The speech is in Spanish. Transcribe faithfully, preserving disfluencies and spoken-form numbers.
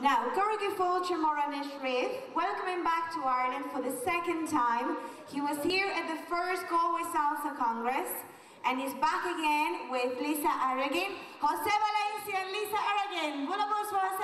Now, Gorgi Fulcher Moranis Shreve, welcoming back to Ireland for the second time. He was here at the first Galway Salsa Congress, and he's back again with Lisa Arreguín. José Valencia and Lisa Arreguín. Buenos días.